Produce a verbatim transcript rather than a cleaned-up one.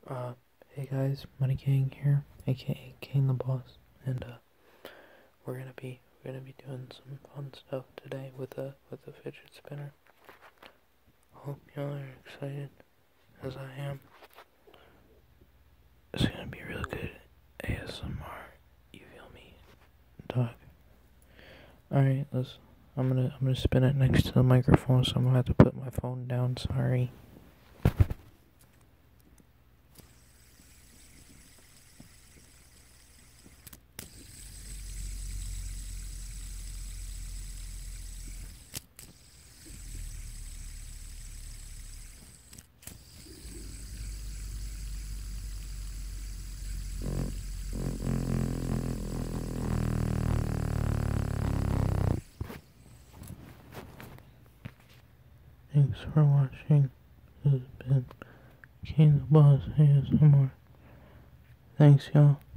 Uh, hey guys, Money Gang here, aka King the Boss, and uh, we're gonna be we're gonna be doing some fun stuff today with a with a fidget spinner. Hope y'all are excited as I am. It's gonna be real good A S M R. You feel me, dog? All right, let's. I'm gonna I'm gonna spin it next to the microphone, so I'm gonna have to put my phone down. Sorry. Thanks for watching. This has been King the Boss A S M R. Thanks, y'all.